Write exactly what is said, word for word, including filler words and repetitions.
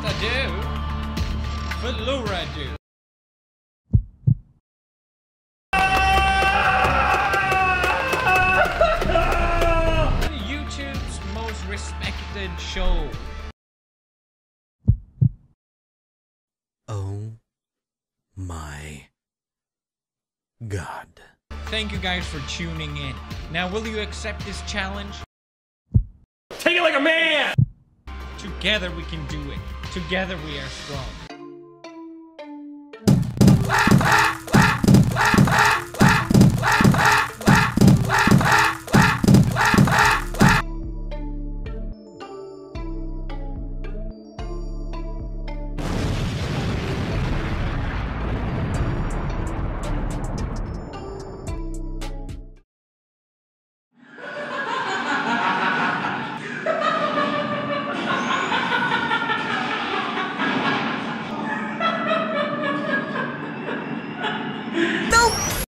ado, Fedora do. YouTube's most respected show. Oh my God. Thank you guys for tuning in. Now, will you accept this challenge? Take it like a man! Together we can do it. Together we are strong.